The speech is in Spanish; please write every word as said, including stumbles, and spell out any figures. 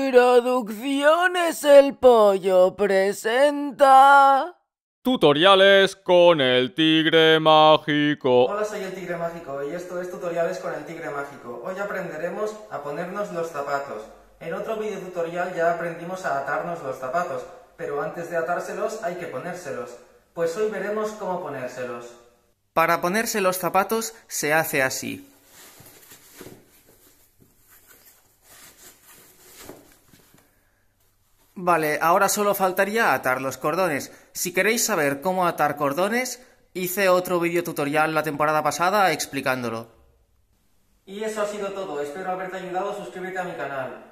Producciones El Pollo presenta... Tutoriales con el tigre mágico. Hola, soy el tigre mágico y esto es Tutoriales con el tigre mágico. Hoy aprenderemos a ponernos los zapatos. En otro video tutorial ya aprendimos a atarnos los zapatos, pero antes de atárselos hay que ponérselos. Pues hoy veremos cómo ponérselos. Para ponerse los zapatos se hace así. Vale, ahora solo faltaría atar los cordones. Si queréis saber cómo atar cordones, hice otro vídeo tutorial la temporada pasada explicándolo. Y eso ha sido todo, espero haberte ayudado, suscríbete a mi canal.